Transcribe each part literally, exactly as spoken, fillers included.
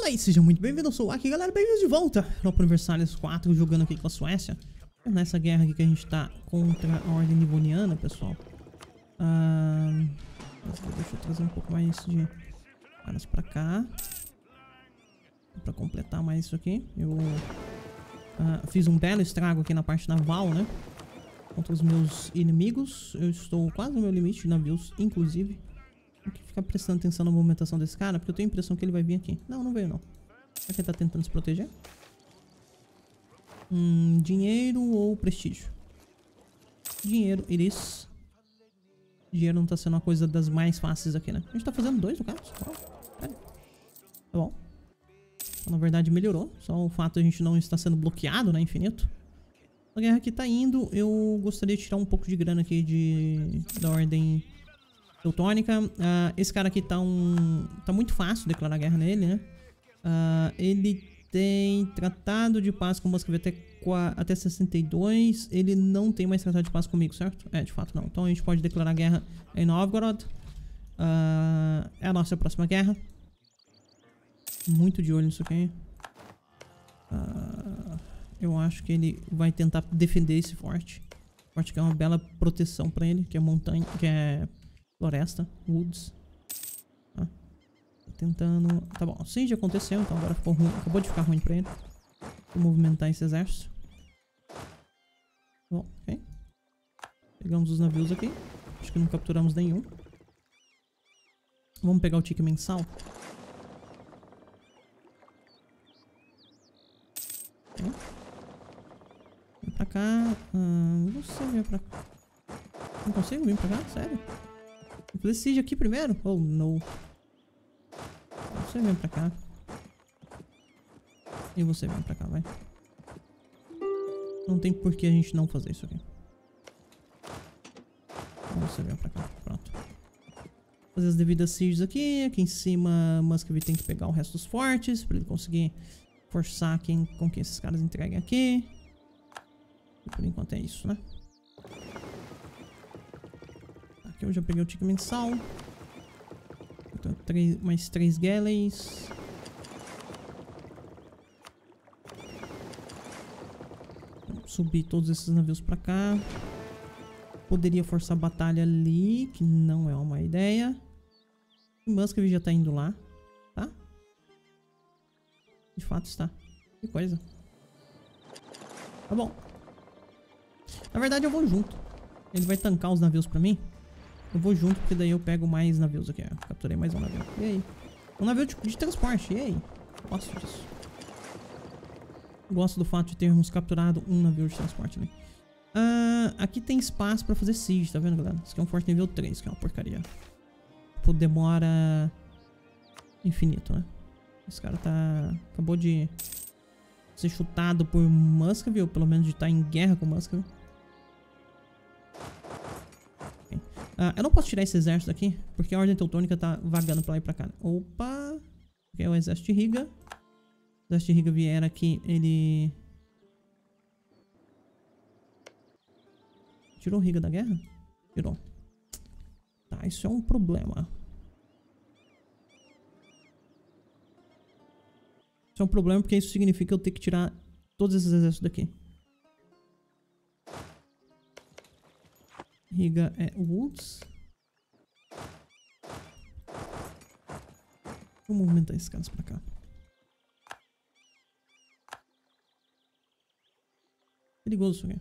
Fala aí, seja muito bem-vindo, eu sou o Aki, galera, bem-vindos de volta no Universalis quatro, jogando aqui com a Suécia. Nessa guerra aqui que a gente tá contra a Ordem Livoniana, pessoal. Ah, deixa eu trazer um pouco mais de caras pra cá. Pra completar mais isso aqui. Eu ah, fiz um belo estrago aqui na parte naval, né? Contra os meus inimigos. Eu estou quase no meu limite de navios, inclusive. Tem que ficar prestando atenção na movimentação desse cara, porque eu tenho a impressão que ele vai vir aqui. Não, não veio não. Será que ele tá tentando se proteger? Hum, dinheiro ou prestígio? Dinheiro, iris. Dinheiro não tá sendo uma coisa das mais fáceis aqui, né? A gente tá fazendo dois, no caso. Tá bom. Então, na verdade melhorou. Só o fato de a gente não estar sendo bloqueado, né? Infinito. A guerra aqui tá indo. Eu gostaria de tirar um pouco de grana aqui de da ordem teutônica. Uh, esse cara aqui tá um... Tá muito fácil declarar guerra nele, né? Uh, ele tem tratado de paz com Moscou até, até sessenta e dois. Ele não tem mais tratado de paz comigo, certo? É, de fato não. Então a gente pode declarar guerra em Novgorod. Uh, é a nossa próxima guerra. Muito de olho nisso aqui. Uh, eu acho que ele vai tentar defender esse forte. Forte que é uma bela proteção pra ele. Que é montanha, que é floresta, woods. Ah, tô tentando... Tá bom, assim já aconteceu, então agora ficou ruim. Acabou de ficar ruim pra ele. Vou movimentar esse exército. Bom, ok. Pegamos os navios aqui. Acho que não capturamos nenhum. Vamos pegar o tique mensal. Okay. Vem pra cá. Hum, você vem pra cá. Não consigo vir pra cá? Sério? Eu preciso aqui primeiro? Oh, não. Você vem pra cá. E você vem pra cá, vai. Não tem por que a gente não fazer isso aqui. Você vem pra cá, pronto. Fazer as devidas sieges aqui. Aqui em cima, Muscovy tem que pegar o resto dos fortes pra ele conseguir forçar quem, com que esses caras entreguem aqui. E por enquanto é isso, né? Aqui eu já peguei o tique mensal. Então, três, mais três galleys. Vamos subir todos esses navios pra cá. Poderia forçar a batalha ali, que não é uma ideia. E Muscovy já tá indo lá, tá? De fato está. Que coisa. Tá bom. Na verdade eu vou junto. Ele vai tancar os navios pra mim. Eu vou junto, porque daí eu pego mais navios aqui, ó. Capturei mais um navio. E aí? Um navio de, de transporte, e aí? Gosto disso. Gosto do fato de termos capturado um navio de transporte, né? Uh, aqui tem espaço pra fazer siege, tá vendo, galera? Isso aqui é um forte nível três, que é uma porcaria. Pô, demora infinito, né? Esse cara tá... Acabou de ser chutado por Muscovy, ou pelo menos de estar em guerra com Muscovy. Uh, eu não posso tirar esse exército daqui, porque a Ordem Teutônica tá vagando pra lá e pra cá. Opa! Aqui é o exército de Riga. O exército de Riga vier aqui, ele... Tirou Riga da guerra? Tirou. Tá, isso é um problema. Isso é um problema porque isso significa eu ter que tirar todos esses exércitos daqui. Riga é Woods. Vou movimentar esses caras pra cá. Perigoso isso aqui.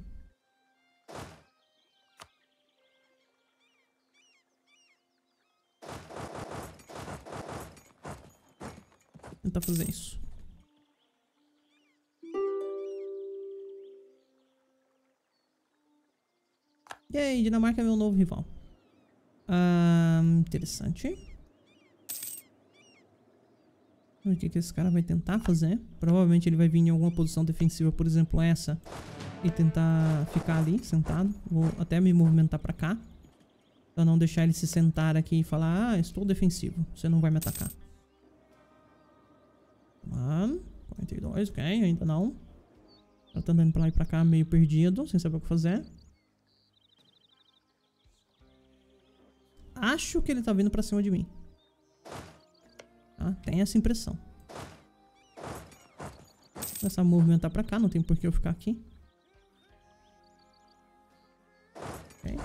Vou tentar fazer isso. E aí, Dinamarca é meu novo rival. Ah, interessante. Vamos ver o que, que esse cara vai tentar fazer. Provavelmente ele vai vir em alguma posição defensiva, por exemplo essa, e tentar ficar ali, sentado. Vou até me movimentar pra cá, pra não deixar ele se sentar aqui e falar: ah, estou defensivo, você não vai me atacar. Ah, quarenta e dois, ok, ainda não. Ela tá andando pra lá e pra cá meio perdido, sem saber o que fazer. Acho que ele tá vindo pra cima de mim. Tá? Tem essa impressão. Começar a movimentar pra cá, não tem por que eu ficar aqui. Ok.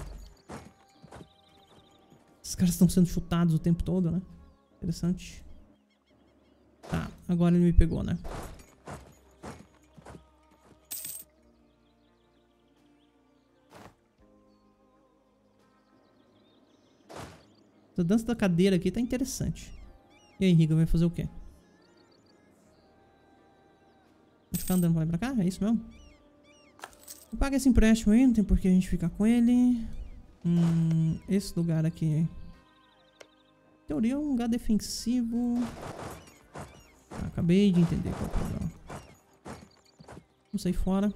Esses caras estão sendo chutados o tempo todo, né? Interessante. Tá, agora ele me pegou, né? Essa dança da cadeira aqui tá interessante. E aí, Riga, vai fazer o quê? Vai ficar andando pra lá e pra cá? É isso mesmo? Paga esse empréstimo aí, não tem por que a gente ficar com ele. Hum, esse lugar aqui... Em teoria é um lugar defensivo. Ah, acabei de entender qual é o problema. Vamos sair fora.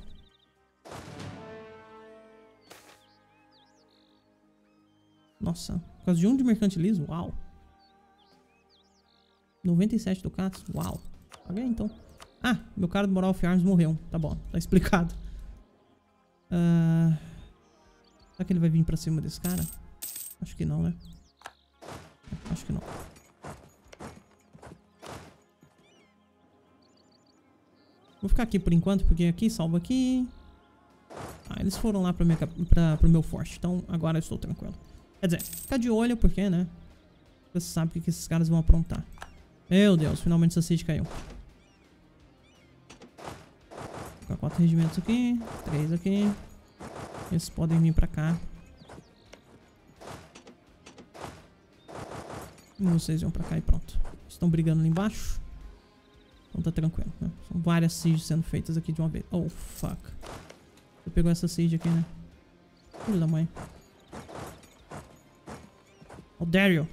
Nossa, por causa de um de mercantilismo? Uau. noventa e sete ducatos? Uau. Paguei então. Ah, meu cara do Moral of Arms morreu. Tá bom, tá explicado. Uh... Será que ele vai vir pra cima desse cara? Acho que não, né? Acho que não. Vou ficar aqui por enquanto, porque aqui, salva aqui. Ah, eles foram lá pra minha, pra, pro meu forte. Então agora eu estou tranquilo. Quer dizer, ficar de olho porque, né? Você sabe o que, que esses caras vão aprontar. Meu Deus, finalmente essa siege caiu. Vou ficar quatro regimentos aqui. Três aqui. Eles podem vir pra cá. E vocês vão pra cá e pronto. Estão brigando ali embaixo. Então tá tranquilo, né? São várias sieges sendo feitas aqui de uma vez. Oh, fuck. Você pegou essa siege aqui, né? Filho da mãe. Oh, Dario.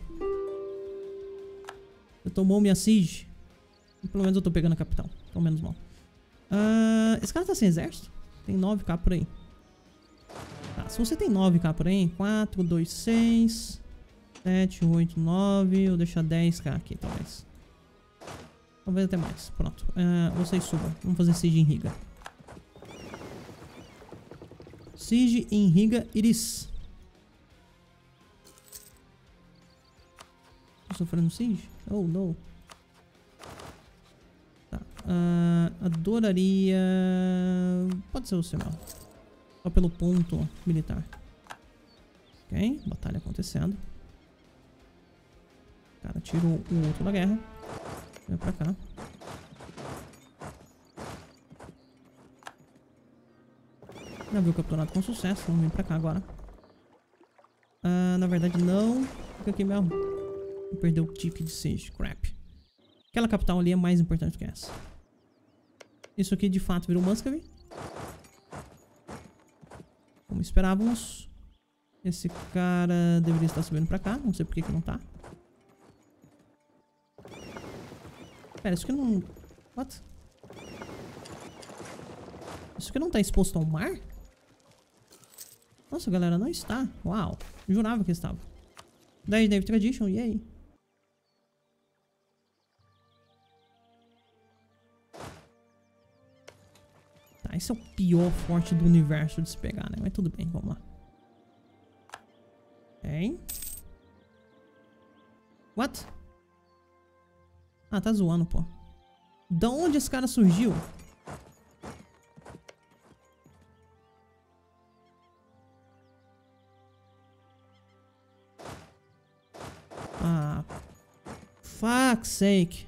Você tomou minha siege. E pelo menos eu tô pegando a capital. Então menos mal. Uh, esse cara tá sem exército? Tem nove K por aí. Tá, se você tem nove K por aí, quatro, dois, seis, sete, oito, nove, vou deixar dez K aqui, talvez. Talvez até mais. Pronto. Uh, vocês subam. Vamos fazer siege em Riga. Siege em Riga Iris. Tô sofrendo siege? Oh, não. Tá. Uh, adoraria... Pode ser você, mesmo. Só pelo ponto militar. Ok. Batalha acontecendo. O cara tirou o outro da guerra. Vem pra cá. Navio capturado com sucesso. Vamos vir pra cá agora. Uh, na verdade, não. Fica aqui mesmo. Vou perder o ticket de siege. Crap. Aquela capital ali é mais importante que essa. Isso aqui de fato virou Muscovy. Como esperávamos. Esse cara deveria estar subindo pra cá. Não sei por que que não tá. Pera, isso aqui não... What? Isso aqui não tá exposto ao mar? Nossa, galera, não está. Uau. Jurava que estava. dez Navy Tradition, e aí? Tá, esse é o pior forte do universo de se pegar, né? Mas tudo bem, vamos lá. Ok. What? Ah, tá zoando, pô. Da onde esse cara surgiu? Ah, fuck's sake.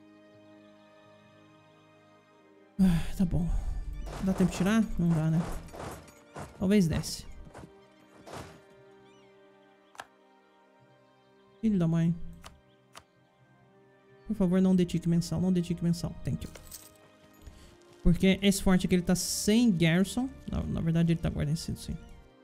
Ah, tá bom. Dá tempo de tirar? Não dá, né? Talvez desce. Filho da mãe. Por favor, não dê tique mensal. Não dê tique mensal. Thank you. Porque esse forte aqui ele tá sem garrison. Na, na verdade ele tá guarnecido, sim.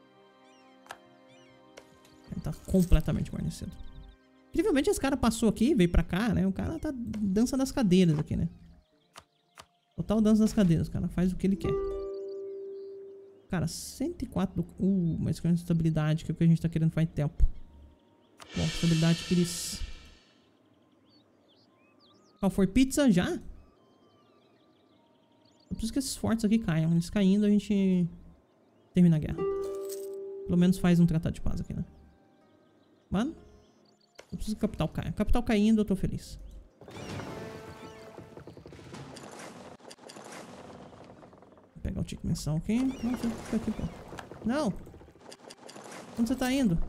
Ele tá completamente guarnecido. Incrivelmente esse cara passou aqui, veio pra cá, né? O cara tá dança das cadeiras aqui, né? Total dança das cadeiras. O cara faz o que ele quer. Cara, cento e quatro do... Uh, mas com estabilidade, que é o que a gente tá querendo faz tempo. Bom, estabilidade Iris. Qual for pizza já? Eu preciso que esses fortes aqui caiam. Eles caindo, a gente termina a guerra. Pelo menos faz um tratado de paz aqui, né? Mano, eu preciso que a capital caia. Capital caindo, eu tô feliz. tinha que pensar o quê? Não, fica aqui, pô. Não! Onde você tá indo?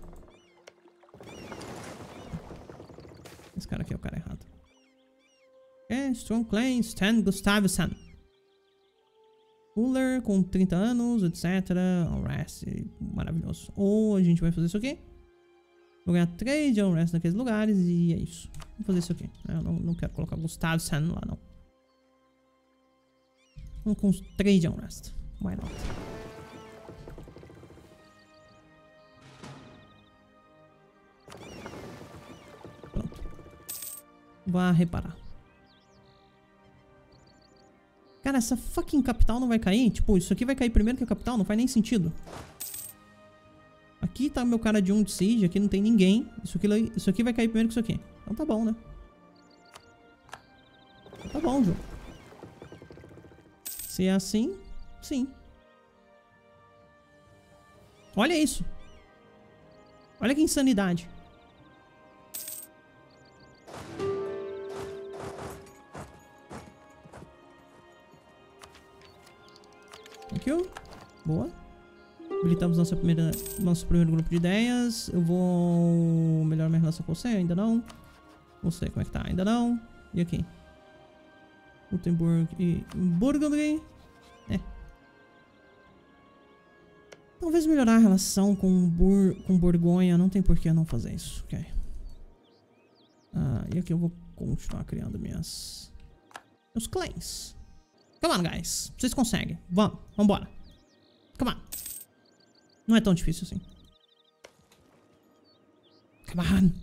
Esse cara aqui é o cara errado. É, Strong Claim, Stan Gustafsson. Cooler com trinta anos, etcétera. Unrest, maravilhoso. Ou a gente vai fazer isso aqui. Vou ganhar três de Unrest naqueles lugares e é isso. Vou fazer isso aqui. Eu não, não quero colocar Gustafsson lá, não. Vamos com os três de Unrest. Why not? Pronto. Vá reparar. Cara, essa fucking capital não vai cair? Tipo, isso aqui vai cair primeiro que a capital? Não faz nem sentido. Aqui tá meu cara de um de siege, aqui não tem ninguém. Isso aqui, isso aqui vai cair primeiro que isso aqui. Então tá bom, né? Então tá bom, jogo. Se é assim, sim. Olha isso. Olha que insanidade. Thank you. Boa. Habilitamos nossa primeira, nosso primeiro grupo de ideias. Eu vou melhorar minha relação com você? Ainda não. Você, como é que tá? Ainda não. E aqui? Gutenberg e Burgundy. É. Talvez melhorar a relação com, Bur com Borgonha. Não tem por que eu não fazer isso. Ok. Ah, e aqui eu vou continuar criando minhas... meus clãs. Come on, guys. Vocês conseguem. Vamos. Vambora. Come on. Não é tão difícil assim. Come on.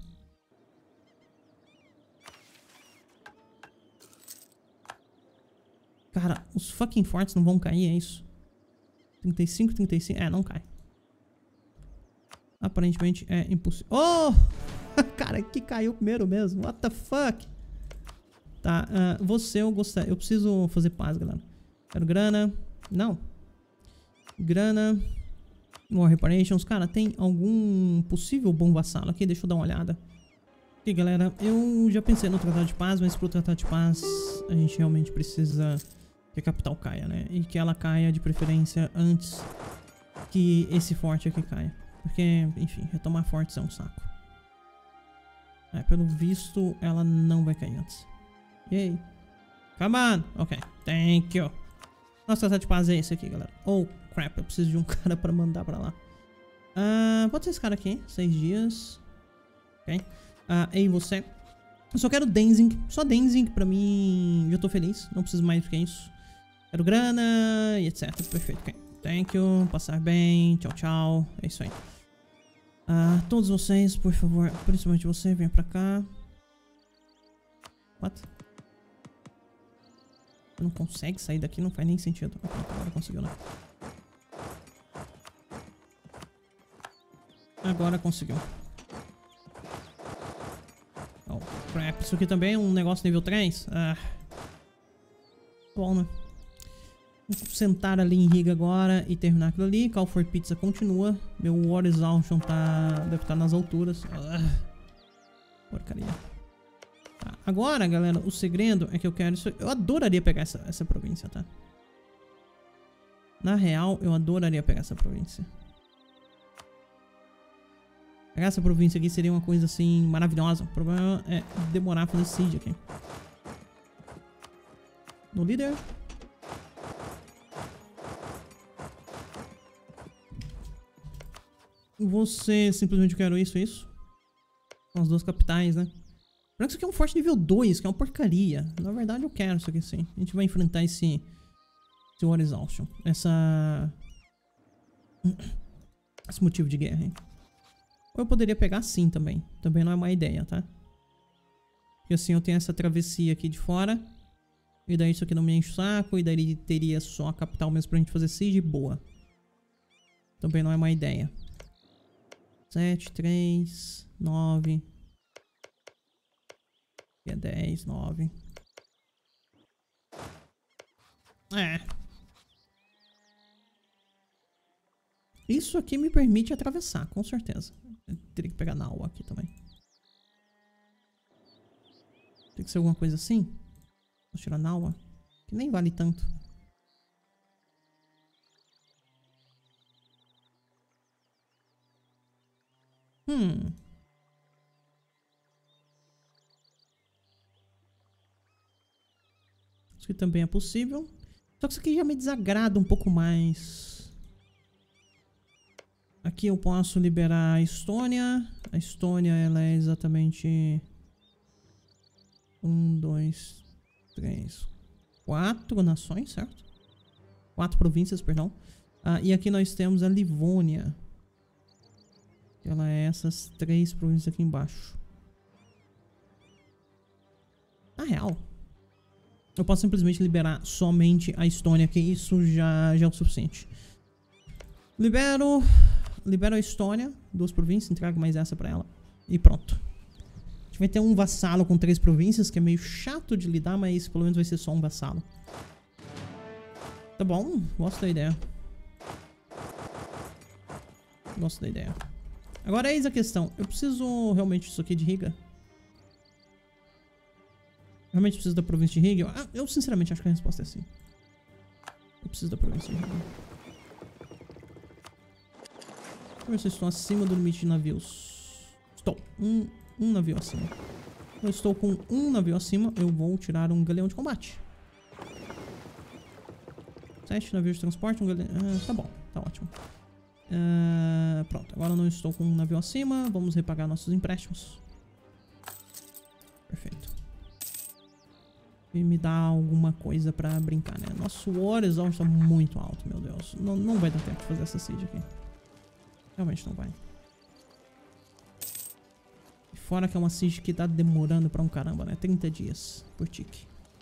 Cara, os fucking forts não vão cair, é isso? trinta e cinco, trinta e cinco... É, não cai. Aparentemente é impossível. Oh! Cara, que caiu primeiro mesmo. What the fuck? Tá, uh, você eu gostaria... Eu preciso fazer paz, galera. Quero grana. Não. Grana. War reparations. Cara, tem algum possível bom vassalo aqui? Deixa eu dar uma olhada. Aqui, galera. Eu já pensei no Tratado de Paz, mas pro Tratado de Paz a gente realmente precisa que a capital caia, né? E que ela caia de preferência antes que esse forte aqui caia. Porque, enfim, retomar fortes é um saco. É, pelo visto, ela não vai cair antes. Yay. Come on. Ok. Thank you. Nosso tratado de paz é esse aqui, galera. Oh, crap. Eu preciso de um cara pra mandar pra lá. Uh, pode ser esse cara aqui. Seis dias. Ok. Uh, ei, você. Eu só quero Denzing. Só Denzing pra mim. Eu tô feliz. Não preciso mais do que isso. Quero grana e etcétera. Perfeito. Ok. Thank you. Passar bem. Tchau, tchau. É isso aí. Uh, todos vocês, por favor. Principalmente você, venha pra cá. What? Não consegue sair daqui, não faz nem sentido. Ok, agora conseguiu, né? Agora conseguiu. Oh, crap. Isso aqui também é um negócio nível três? Ah. Bom, né? Vou sentar ali em Riga agora e terminar aquilo ali. Call for Pizza continua. Meu War Exhaustion tá... deve estar nas alturas. Ah. Porcaria. Tá. Agora, galera, o segredo é que eu quero isso. Eu adoraria pegar essa, essa província, tá? Na real, eu adoraria pegar essa província. Pegar essa província aqui seria uma coisa assim maravilhosa. O problema é demorar pra fazer siege aqui. No líder. Você simplesmente quer isso, isso. São as duas capitais, né? Isso aqui é um forte nível dois, que é uma porcaria. Na verdade eu quero isso aqui sim. A gente vai enfrentar esse... esse War Exhaustion. Essa... esse motivo de guerra, hein? Ou eu poderia pegar sim também. Também não é má ideia, tá? Porque assim eu tenho essa travessia aqui de fora. E daí isso aqui não me enche o saco. E daí teria só a capital mesmo pra gente fazer siege. Boa. Também não é má ideia. sete, três, nove... é dez, nove. É. Isso aqui me permite atravessar, com certeza. Eu teria que pegar Naua aqui também. Tem que ser alguma coisa assim. Vou tirar Naua. Que nem vale tanto. Hum. Isso aqui também é possível. Só que isso aqui já me desagrada um pouco mais. Aqui eu posso liberar a Estônia. A Estônia, ela é exatamente... Um, dois, três, quatro nações, certo? Quatro províncias, perdão. Ah, e aqui nós temos a Livônia. Ela é essas três províncias aqui embaixo. Na real, eu posso simplesmente liberar somente a Estônia, que isso já, já é o suficiente. Libero... Libero a Estônia, duas províncias, entrego mais essa pra ela. E pronto. A gente vai ter um vassalo com três províncias, que é meio chato de lidar, mas pelo menos vai ser só um vassalo. Tá bom, gosto da ideia. Gosto da ideia. Agora eis a questão. Eu preciso realmente disso aqui de Riga? Realmente preciso da província de Riga? Eu, eu sinceramente acho que a resposta é sim. Eu preciso da província de Riga. Deixa eu ver se eu estou acima do limite de navios. Estou. Um, um navio acima. Eu estou com um navio acima. Eu vou tirar um galeão de combate. Sete navios de transporte. Um galeão... Ah, tá bom. Tá ótimo. Uh, pronto. Agora eu não estou com um navio acima. Vamos repagar nossos empréstimos. Perfeito. E me dá alguma coisa pra brincar, né? Nosso War Exhaust tá muito alto, meu Deus. Não, não vai dar tempo de fazer essa siege aqui. Realmente não vai. E fora que é uma siege que tá demorando pra um caramba, né? trinta dias por tique.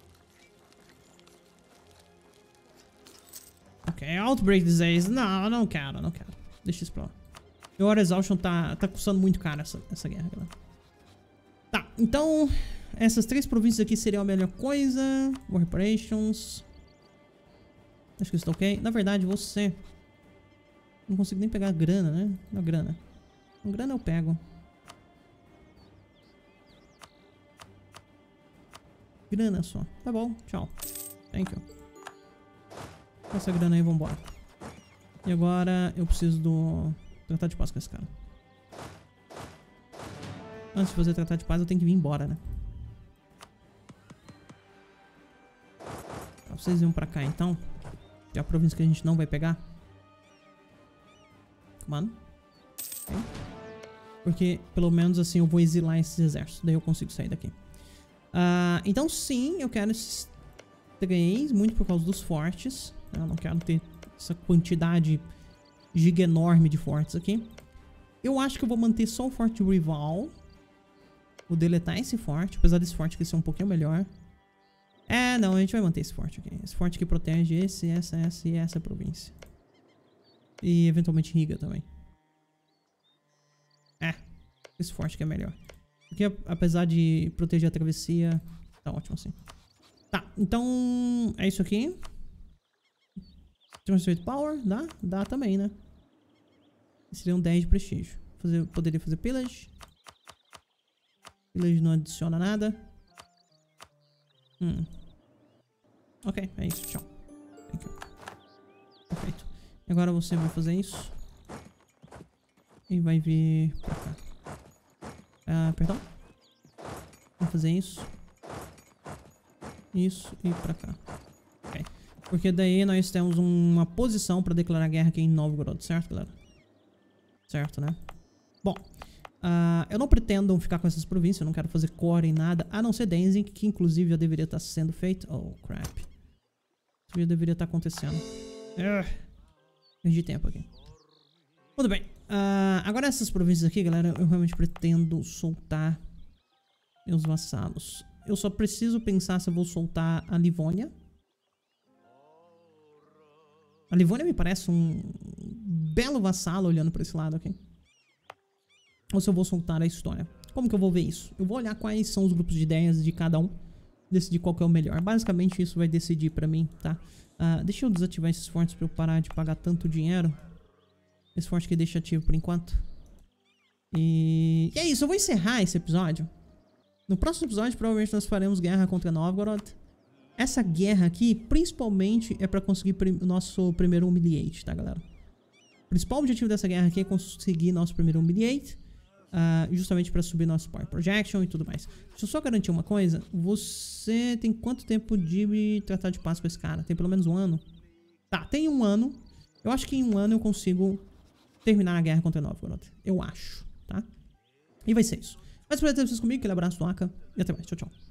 Ok, Outbreak Disease. Não, não quero, não quero. Deixa isso pra lá. Meu War Exhaustion tá, tá custando muito caro essa, essa guerra, galera. Tá, então... Essas três províncias aqui seriam a melhor coisa. War Reparations. Acho que isso tá ok. Na verdade, você... Não consigo nem pegar a grana, né? A grana. Com grana eu pego. Grana só. Tá bom, tchau. Thank you. Essa grana aí, vambora. E agora eu preciso do... Tratado de paz com esse cara. Antes de fazer tratado de paz eu tenho que vir embora, né? Tá, vocês iam pra cá então. Que é a província que a gente não vai pegar. Mano. Okay. Porque pelo menos assim eu vou exilar esses exércitos. Daí eu consigo sair daqui. Uh, então sim, eu quero esses três. Muito por causa dos fortes. Eu não quero ter essa quantidade giga enorme de fortes aqui. Eu acho que eu vou manter só o forte rival. Vou deletar esse forte. Apesar desse forte aqui ser um pouquinho melhor. É, não, a gente vai manter esse forte aqui. Esse forte que protege esse, essa, essa e essa província. E eventualmente Riga também. É, esse forte que é melhor. Porque apesar de proteger a travessia, tá ótimo assim. Tá, então é isso aqui. Transfer Power, dá? Dá também, né? Seriam dez de prestígio. Fazer, poderia fazer Pillage. Pillage não adiciona nada. Hum. Ok, é isso, tchau. Thank you. Perfeito. Agora você vai fazer isso. E vai vir pra cá. Ah, perdão. Vou fazer isso. Isso e pra cá. Ok. Porque daí nós temos uma posição pra declarar guerra aqui em Novgorod, certo, galera? Certo, né? Bom. Uh, eu não pretendo ficar com essas províncias. Eu não quero fazer core em nada. A não ser Danzig, que inclusive já deveria estar sendo feito. Oh, crap. Isso já deveria estar acontecendo. Uh. Perdi tempo aqui. Muito bem. Uh, agora essas províncias aqui, galera, eu realmente pretendo soltar meus vassalos. Eu só preciso pensar se eu vou soltar a Livônia. A Livônia me parece um belo vassalo olhando para esse lado aqui. Ou se eu vou soltar a Estônia. Como que eu vou ver isso? Eu vou olhar quais são os grupos de ideias de cada um. Decidir qual que é o melhor. Basicamente isso vai decidir pra mim, tá? Uh, deixa eu desativar esses fortes pra eu parar de pagar tanto dinheiro. Esse forte aqui deixa ativo por enquanto. E... e é isso, eu vou encerrar esse episódio. No próximo episódio provavelmente nós faremos guerra contra Novgorod. Essa guerra aqui principalmente é pra conseguir prim o nosso primeiro Humiliate, tá, galera? O principal objetivo dessa guerra aqui é conseguir nosso primeiro Humiliate. Uh, justamente para subir nosso Power Projection e tudo mais. Deixa eu só garantir uma coisa. Você tem quanto tempo de tratar de paz com esse cara? Tem pelo menos um ano? Tá, tem um ano. Eu acho que em um ano eu consigo terminar a guerra contra Novgorod. Eu acho, tá? E vai ser isso. Mas por ter vocês comigo, aquele abraço do Aka e até mais. Tchau, tchau.